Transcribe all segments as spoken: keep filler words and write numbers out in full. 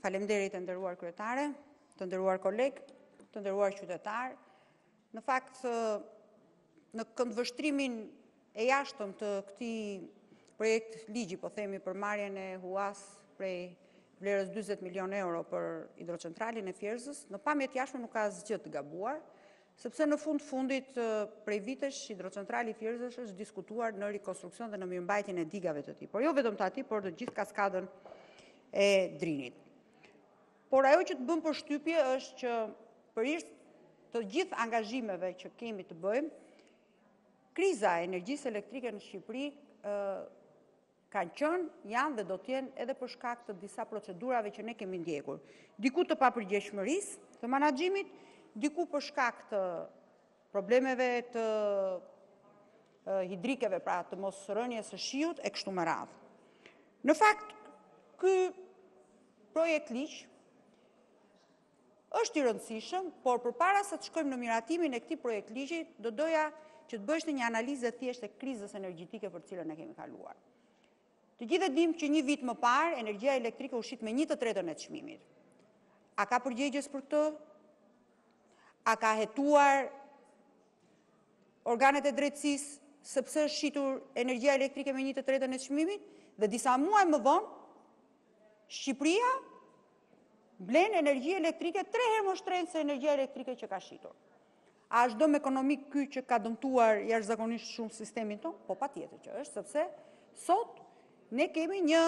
Faleminderit të nderuar kryetare, të nderuar kolegë, të nderuar qytetar. Në fakt, në këndvështrimin e jashtëm të këtij projekt ligji, po themi, për marrjen e huas prej vlerës dyzet milion euro për hidrocentralin e Fierzës, në pamje të jashtme nuk ka asgjë të gabuar, sepse në fund fundit prej vitesh hidrocentrali i Fierzës është diskutuar në rikonstruksion dhe në mirëmbajtjen e digave të tij, por jo vetëm të atij, por të gjithë kaskadën e Drinit. Por ajo që të bën përshtypje është që përveç të gjithë angazhimeve që kemi të bëjmë, kriza e energjisë elektrike në Shqipëri kanë qenë, janë dhe do të jenë edhe për shkak të disa procedurave që ne kemi ndjekur. Diku të papërgjegjshmërisë të menaxhimit, diku për shkak të problemeve të hidrikeve, pra të mos rënies së shiut e kështu me radhë. Në fakt, ky projekt ligj është i rëndësishëm, por përpara se të shkojmë në miratimin e këtij projekt ligji, do doja që të bësh një analizë thjesht e krizës energjetike për cilën ne kemi kaluar. Të gjithë e dimë që një vit më parë energjia elektrike u shit me një të tretën e çmimit. A ka përgjegjës për këtë? A ka hetuar organet e drejtësisë sepse është shitur energjia elektrike me një të tretën e çmimit? Dhe disa muaj më vonë, Shqipëria blen energji elektrike tre herë më shtrenjtë se energjia elektrike që ka shitur. A është dëm ekonomik ky që ka dëmtuar jashtëzakonisht shumë sistemin tonë? Po patjetër që është, sepse sot ne kemi një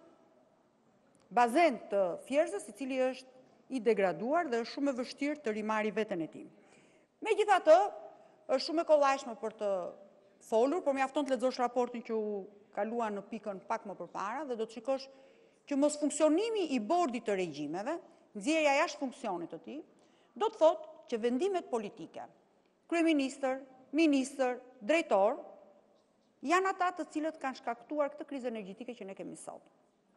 bazen të Fierzës i cili është i degraduar dhe është shumë e vështirë të rimarrë veten e tij. Megjithatë, është shumë e kollajshme për të folur, por mjafton të lexosh raportin që u kalua në pikën pak më përpara dhe do të shikosh që mos funksionimi i bordit të regjimeve, nxjerrja jashtë funksionit të tij, do të thotë që vendimet politike, kryeministër, ministër, drejtor, janë ata të cilët kanë shkaktuar këtë krizë energjetike që ne kemi sot.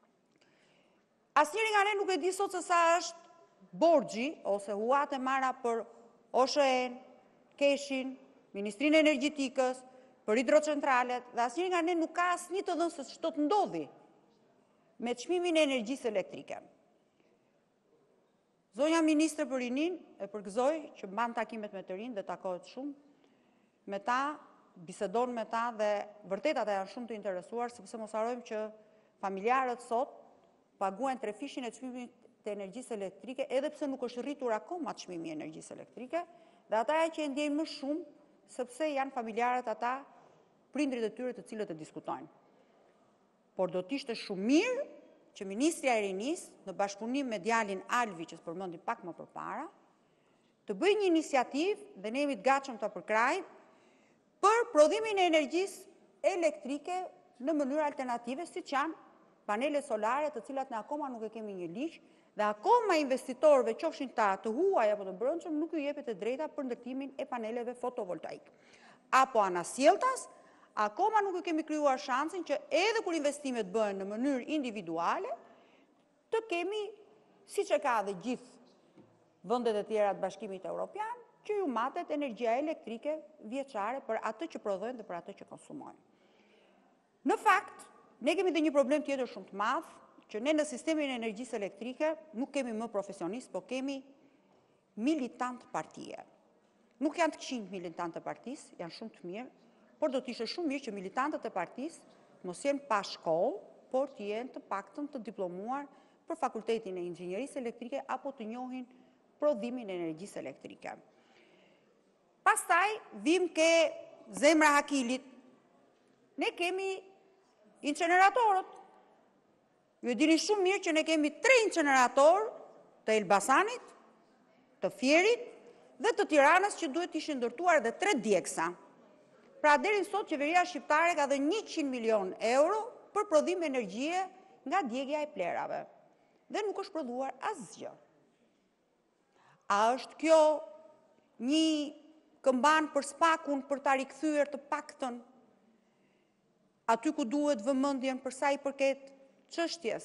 Asnjëri nga ne nuk e di sot se sa është borxhi ose huat e marra për O S H E-n, Keshin, Ministrinë e Energjetikës, për hidrocentralet, dhe asnjëri nga ne nuk ka asnjë të dhënë se ç'do të ndodhi me çmimin e energjisë elektrike. Zonja Ministre për rinin e përgëzoj që mban takimet me të rinj dhe takohet shumë me ta, bisedon me ta dhe vërtet ata janë shumë të interesuar, sepse mos harrojmë që familjarët sot paguajnë trefishin e çmimit të energjisë elektrike, edhe pse nuk është rritur akoma çmimi i energjisë elektrike, dhe ata janë që e ndjejnë më shumë sepse janë familjarët ata, prindrit e tyre të cilët e diskutojnë. Por do t'ishte shumë mirë që Ministrja e Rinisë, në bashkëpunim me djalin Alvi, që përmendi pak më përpara, të bëjë një iniciativë dhe ne jemi të gatshëm ta përkrajmë për prodhimin e energjisë elektrike në mënyrë alternative, siç janë panelet solare, të cilat ne akoma nuk e kemi një ligj, dhe akoma investitorëve, qofshin ta të huaj apo të brendshëm, nuk ju jepet e drejta për ndërtimin e paneleve fotovoltaik. Apo anasjelltas, akoma nuk e kemi krijuar shansin që edhe kur investimet bëhen në mënyrë individuale, të kemi, siç e ka dhe gjithë vendet e tjera të Bashkimit Evropian, që ju matet energjia elektrike vjeçare për atë që prodhojnë dhe për atë që konsumojnë. Në fakt, ne kemi dhe një problem tjetër shumë të madh, që ne në sistemin e energjisë elektrike nuk kemi më profesionistë, po kemi militant partie. Nuk janë të këqij militantë të partisë, janë shumë të mirë, por do t'ishte shumë mirë që militantët e partisë mos jenë pa shkollë, por të jenë të paktën të diplomuar për fakultetin e inxhinierisë elektrike apo të njohin prodhimin e energjisë elektrike. Pastaj vim ke zemra hakilit. Ne kemi inceneratorët. Ju e dini shumë mirë që ne kemi tre inceneratorë të Elbasanit, të Fierit dhe të Tiranës që duhet të ishin ndërtuar dhe tre djegsa. Pra deri sot qeveria shqiptare ka dhënë njëqind milion euro për prodhim energjie nga djegja e plerave. Dhe nuk është prodhuar asgjë. A është kjo një këmban për spakun për ta rikthyer të paktën aty ku duhet vëmendjen për sa i përket çështjes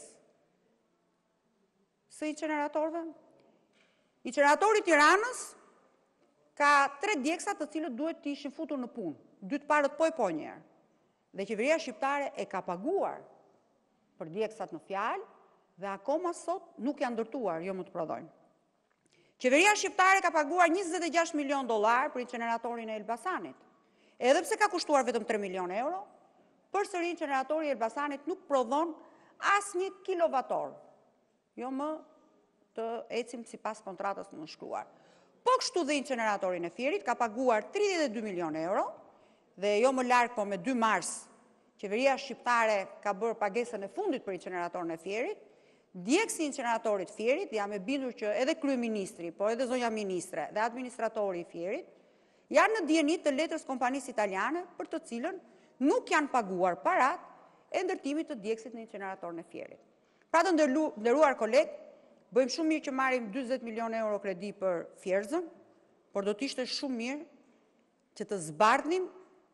së inceneratorëve? Inceneratori i Tiranës ka tre djegsa të cilët duhet të ishin futur në punë. Dy të parët po e po njerë. Dhe qeveria shqiptare e ka paguar për djegsat në fjalë dhe akoma sot nuk janë ndërtuar, jo më të prodhojnë. Qeveria shqiptare ka paguar njëzet e gjashtë milion dollar për inceneratorin e Elbasanit. Edhe pse ka kushtuar vetëm tre milion euro, përsëri inceneratori i Elbasanit nuk prodhon asnjë kilovator. Jo më të ecim sipas kontratës të nënshkruar. Po kështu dhe inceneratorin e Fierit ka paguar tridhjetë e dy milion euro dhe jo më larg, po me dy mars, qeveria shqiptare ka bërë pagesën e fundit për inceneratorin e Fierit. Djegësi i inceneratorit Fierit, jam e bindur që edhe kryeministri, po edhe zonja ministre dhe administratori i Fierit, janë në dijenit të letrës kompanisë italiane për të cilën nuk janë paguar parat e ndërtimit të djegësit në inceneratorin e Fierit. Pra të nderuar kolegë, bëjmë shumë mirë që marrim dyzet milion euro kredi për Fierzën, por do t'ishte shumë mirë që të zbardhnim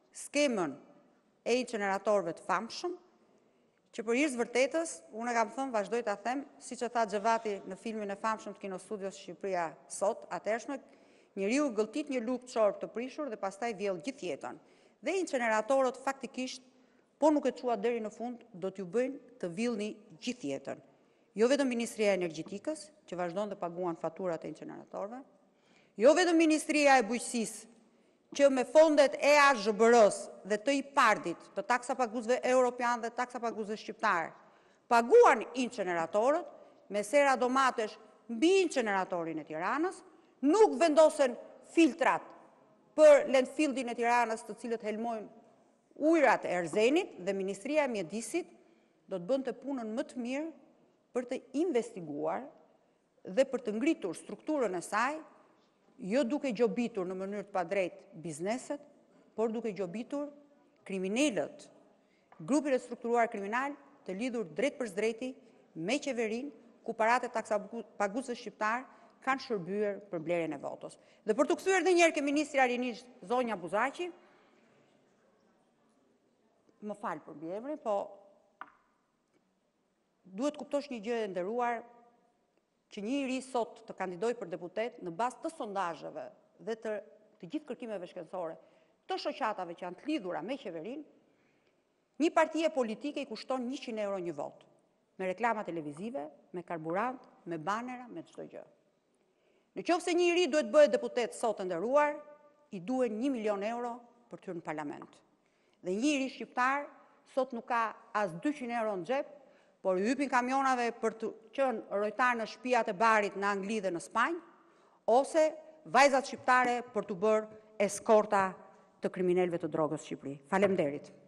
skemën e inceneratorëve të famshëm, që për hir të vërtetës, unë e kam thënë, vazhdoj ta them, siç e tha Xhevati në filmin e famshëm të Kinostudios Shqipëria sot, atëhershme, njeriu gëlltit një lugë çorp të prishur dhe pastaj vjell gjithë jetën. Dhe inceneratorët faktikisht, po nuk e çuat deri në fund, do t'ju bëjnë të villni gjithë jetën. Jo vetëm Ministria e Energjetikës, që vazhdon të paguan faturat e inceneratorëve, jo vetëm Ministria e Bujqësisë, që me fondet e A Z B R-s dhe të IPARD-it, të taksa paguzve europian dhe taksa paguzve shqiptar, paguan inceneratorët me sera domatesh mbi inceneratorin e Tiranës, nuk vendosen filtrat për landfillin e Tiranës, të cilët helmojnë ujrat e Erzenit, dhe Ministria e Mjedisit do të bënte punën më të mirë për të investiguar dhe për të ngritur strukturën e saj, jo duke gjobitur në mënyrë të padrejtë bizneset, por duke gjobitur kriminalët, grupin e strukturuar kriminal të lidhur drejt për drejti me qeverin, ku parat e taksa paguzve shqiptar kanë shërbyer për blerjen e votës. Dhe për të kthyer edhe një herë ke ministri Arinisht, zonja Buzaqi, më fal për mbiemrin, po duhet kuptosh një gjë e nderuar, që një i ri sot të kandidoj për deputet në bazë të sondazheve dhe të, të gjithë kërkimeve shkencore të shoqatave që janë të lidhura me qeverin, një partije politike i kushton njëqind euro një vot, me reklama televizive, me karburant, me banera, me çdo gjë. Në qoftë se një i ri duhet bëhet deputet sot të nderuar, i duhen një milion euro për të hyrë në parlament. Dhe një i ri shqiptar sot nuk ka as dyqind euro në xhep, por i hypin kamionave për të qenë rojtar në shtëpiat e barit në Angli dhe në Spanjë, ose vajzat shqiptare për të bërë eskorta të kriminalëve të drogës në Shqipëri. Faleminderit.